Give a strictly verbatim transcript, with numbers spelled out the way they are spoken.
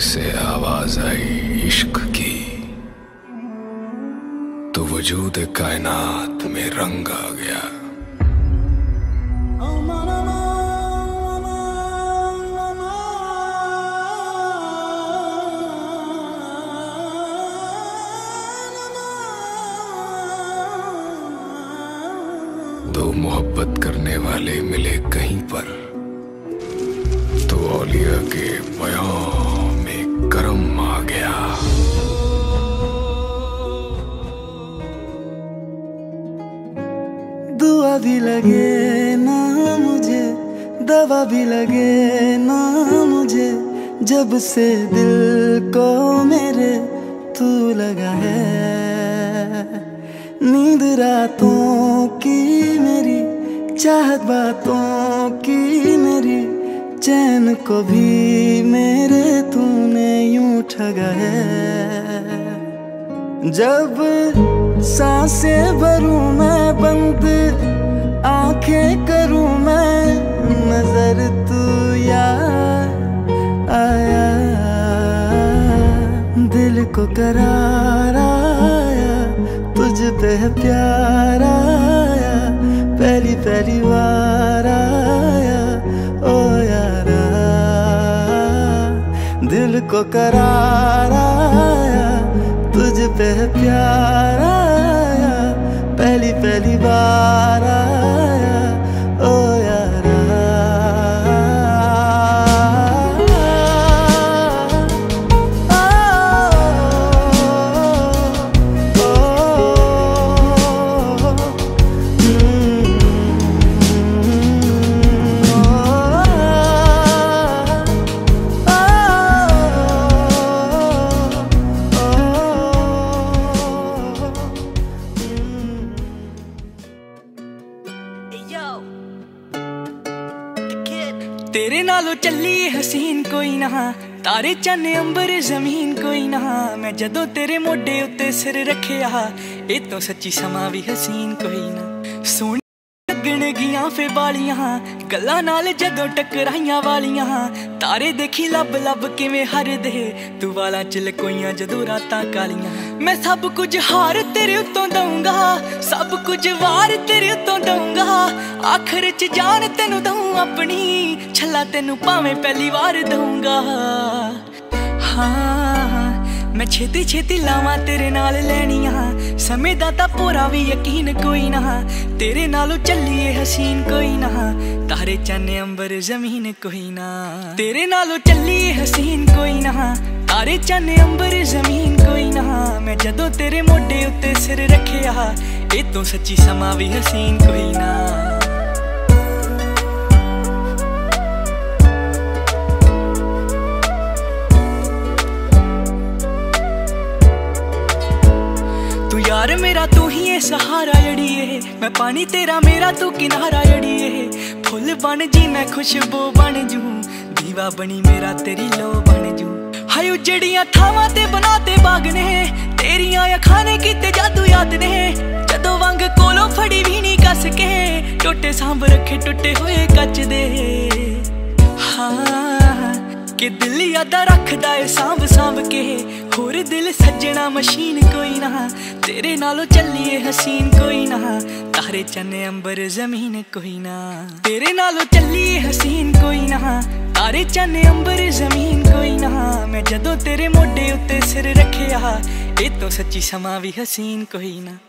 से आवाज आई इश्क की, तो वजूद कायनात में रंग आ गया। दो मोहब्बत करने वाले मिले कहीं पर, तो औलिया के बयां में करम आ गया। दुआ भी लगे ना मुझे, दवा भी लगे ना मुझे, जब से दिल को मेरे तू लगा है। नींद रातों की मेरी, चाहत बातों की मेरी, चैन को भी मेरे तूने यूं ठगा है। जब सांसें भरूं मैं बंद, आंखें करूं मैं नजर, तू याद आया। दिल को करार आया, तुझ पे प्यार आया, पहली पहली बार आया ओ यारा। दिल को करार आया, तुझ पे प्यार आया, पहली पहली बार आया ओ यारा। तेरे नालों चली हसीन कोई ना, तारे चन्ने अंबर जमीन कोई ना। मैं जदों तेरे मोढे उत्ते सिर रखिया, ए तो सच्ची समा भी हसीन कोई ना। सोहनी लगण गियां फे वालियां, गल्लां नाल जदों टकराइयां वालियां। तारे देखी लब लब किवें हरदे, तू वालां च लकोइयां जदों रातां कालियां। मैं सब कुछ हार तेरे उत्तों दूंगा, सब कुछ वार तेरे उत्तों दूंगा। आखिर च जान तेनू दूं अपनी, छला तेनू भावें पहली बार दूंगा। हाँ मैं छेती छेती लावां तेरे नाल लैनियां, समय दा तां पूरा भी यकीन कोई ना। तेरे नालों चलिए हसीन कोई ना, तारे चन्ने अंबर जमीन कोई ना। तेरे नालों चलिए हसीन कोई ना, तारे चन्ने अंबर जमीन कोई ना। मैं जदों तेरे मोढे उत्ते सिर रखिया, ए तो सच्ची समा भी हसीन कोई ना। यार मेरा तू ही है सहारा जड़िए, मैं पानी तेरा मेरा तू किनारा जड़िए। फुल बन जी मैं खुशबू बन जू, दीवा बनी मेरा तेरी लो बन जू। हाय उजड़ियां थावां ते बनाते बाग ने, तेरियां अखां ने कीते जादू याद ने। जदों वंग कोलों फड़ी भी नहीं कस के, टोटे सांभ रखे टुटे हुए कच दे। हाँ कि दिल यादा रखदा है सांभ सांभ के, होर दिल सज्जना मशीन कोई ना। तेरे नालों चलिए हसीन कोई ना, तारे चन्ने अंबर जमीन कोई ना। तेरे नालों चलिए हसीन कोई ना, तारे चन्ने अंबर जमीन कोई ना। मैं जदों तेरे मोढे उत्ते सिर रखिया, ए तो सच्ची समा भी हसीन कोई ना।